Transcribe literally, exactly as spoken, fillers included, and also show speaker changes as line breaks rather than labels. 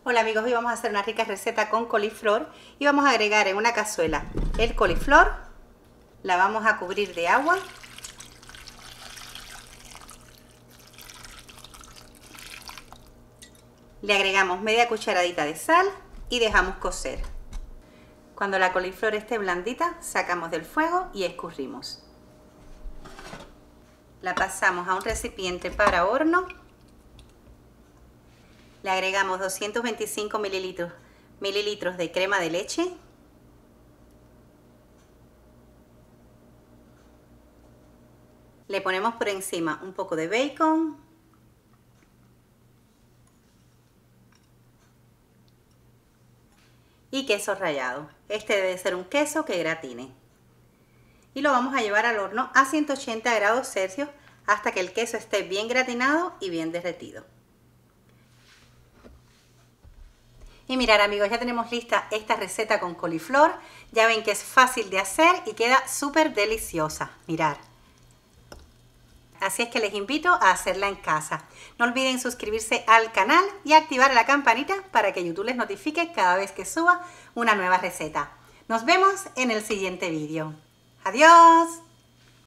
Hola amigos, hoy vamos a hacer una rica receta con coliflor y vamos a agregar en una cazuela el coliflor, la vamos a cubrir de agua le agregamos media cucharadita de sal y dejamos cocer. Cuando la coliflor esté blandita, sacamos del fuego y escurrimos. La pasamos a un recipiente para horno. Le agregamos doscientos veinticinco mililitros, mililitros de crema de leche. Le ponemos por encima un poco de bacon. Y queso rallado. Este debe ser un queso que gratine. Y lo vamos a llevar al horno a ciento ochenta grados Celsius hasta que el queso esté bien gratinado y bien derretido. Y mirar amigos, ya tenemos lista esta receta con coliflor. Ya ven que es fácil de hacer y queda súper deliciosa. Mirar. Así es que les invito a hacerla en casa. No olviden suscribirse al canal y activar la campanita para que YouTube les notifique cada vez que suba una nueva receta. Nos vemos en el siguiente vídeo. ¡Adiós!